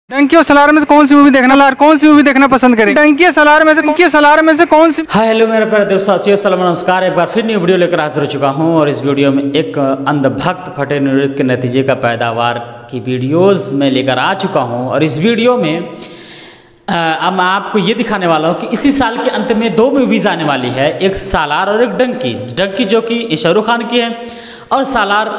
डंकी और सलार में से कौन सी मूवी देखना पसंद करें? डंकी और सलार में से कौन सी? हाय हेलो मेरे प्यारे दोस्तों, अस्सलाम नमस्कार। एक बार फिर न्यू वीडियो लेकर हाजिर हो चुका हूं और इस वीडियो में एक अंधभक्त फटे नृत्य के नतीजे का पैदावार की वीडियोस में लेकर आ चुका हूं। और इस वीडियो में अब मैं आपको ये दिखाने वाला हूं कि इसी साल के अंत में दो मूवीज़ आने वाली है, एक सालार और एक डंकी। डंकी जो कि शाहरुख खान की है और सालार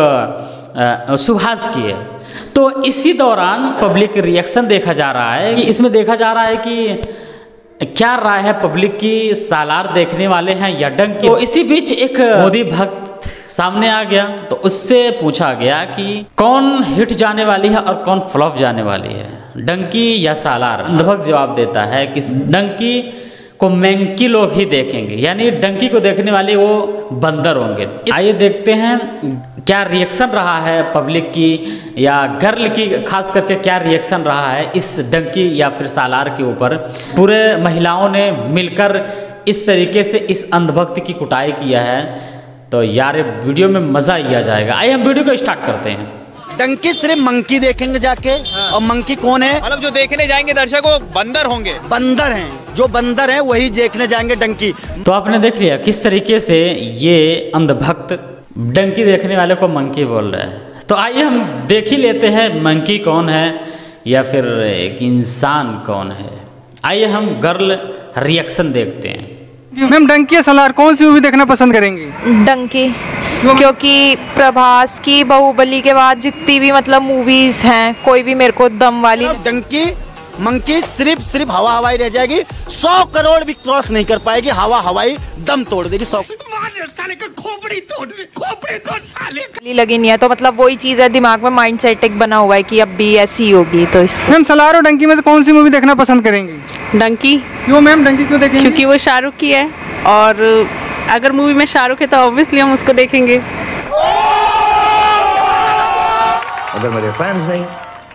एक सुहास की है। तो इसी दौरान पब्लिक रिएक्शन देखा जा रहा है कि इसमें देखा जा रहा है कि क्या राय है पब्लिक की, सालार देखने वाले हैं या डंकी। तो इसी बीच एक मोदी भक्त सामने आ गया, तो उससे पूछा गया कि कौन हिट जाने वाली है और कौन फ्लॉप जाने वाली है, डंकी या सालार। अंधभक्त जवाब देता है कि डंकी को मंकी लोग ही देखेंगे, यानी डंकी को देखने वाले वो बंदर होंगे। आइए देखते हैं क्या रिएक्शन रहा है पब्लिक की या गर्ल की, खास करके क्या रिएक्शन रहा है इस डंकी या फिर सालार के ऊपर। पूरे महिलाओं ने मिलकर इस तरीके से इस अंधभक्त की कुटाई किया है, तो यार वीडियो में मज़ा ही आ जाएगा। आइए हम वीडियो को स्टार्ट करते हैं। डंकी सिर्फ मंकी देखेंगे जाके, और मंकी कौन है? मतलब जो देखने जाएंगे दर्शक वो बंदर होंगे, बंदर हैं, जो बंदर हैं वही देखने जाएंगे डंकी। तो आपने देख लिया किस तरीके से ये अंधभक्त डंकी देखने वाले को मंकी बोल रहा है। तो आइए हम देख ही लेते हैं मंकी कौन है या फिर एक इंसान कौन है। आइए हम गर्ल रिएक्शन देखते हैं। मैम डंकी या सलार कौन सी मूवी देखना पसंद करेंगी? डंकी, क्योंकि प्रभास की बाहुबली के बाद जितनी भी मतलब मूवीज हैं, कोई भी मेरे को दम वाली। डंकी मंकी सिर्फ हवा हवाई रह जाएगी, 100 करोड़ भी क्रॉस नहीं कर पाएगी, हवा हवाई दम तोड़ देगी। 100 साले का खोपड़ी तोड़ साले लगी नहीं है, तो मतलब वही चीज है, दिमाग में माइंड सेट एक बना हुआ है कि अब भी ऐसी होगी। तो इस मैम सलार और डंकी में से कौन सी मूवी देखना पसंद करेंगी? डंकी। क्यों मैम डंकी क्यों देखेंगी? क्योंकि वो शाहरुख की है और अगर मूवी में शाहरुख है तो ऑब्वियसली हम उसको देखेंगे। अगर मेरे फैंस नहीं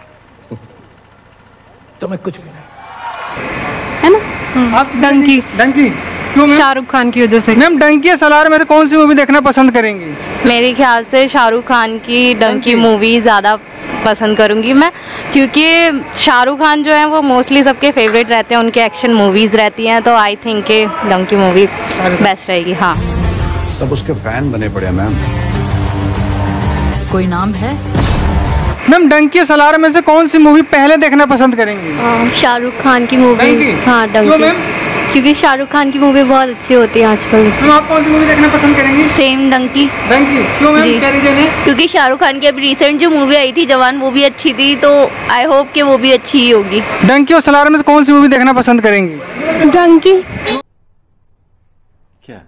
तो मैं कुछ भी नहीं, है ना। आप डंकी। क्यों मैम? शाहरुख खान की वजह से। मैम डंकी या सलार में से कौन सी मूवी देखना पसंद करेंगी? मेरे ख्याल से शाहरुख खान की डंकी मूवी ज़्यादा पसंद करूंगी मैं, क्योंकि शाहरुख खान जो है वो मोस्टली सबके फेवरेट रहते हैं, उनके एक्शन मूवीज़ रहती हैं, तो आई थिंक के डंकी मूवी बेस्ट रहेगी। हाँ, सब उसके फैन बने पड़े मैम। कोई नाम है? मैम डंकी या सलार में से कौन सी मूवी पहले देखना पसंद करेंगी? शाहरुख खान की मूवी। हाँ डंकी, क्योंकि शाहरुख खान की मूवी बहुत अच्छी होती है आजकल। मैम आप कौन सी मूवी देखना पसंद करेंगी? सेम डंकी। क्यों मैम, क्या रीजन है? क्योंकि शाहरुख खान की अभी रिसेंट जो मूवी आई थी जवान, वो भी अच्छी थी, तो आई होप कि वो भी अच्छी ही होगी। डंकी और सलार में से कौन सी मूवी देखना पसंद करेंगी? डंकी। क्या?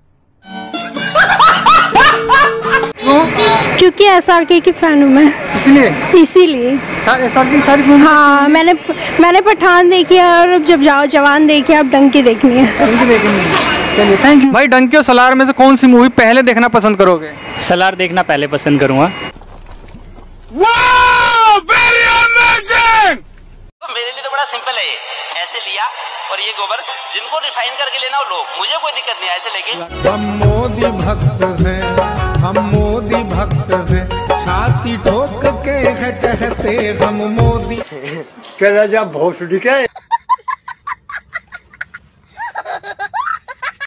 क्योंकि SRK की फैन हूँ मैं, इसीलिए सारी मूवी। हाँ, मैंने पठान देखी है और जब जाओ जवान देखी, अब डंकी देखनी है। चलिए थैंक यू। भाई डंकी और सलार में से कौन सी मूवी पहले देखना पसंद करोगे? सलार देखना पहले पसंद करूंगा। मेरे लिए तो बड़ा सिंपल है, ऐसे लिया और ये गोबर जिनको रिफाइन करके लेना हो लो, मुझे कोई दिक्कत नहीं, ऐसे लेके। हम मोदी भक्त हैं, हम मोदी भक्त हैं, छाती ठोक के कहते हम मोदी। क्या भोसड़ी क्या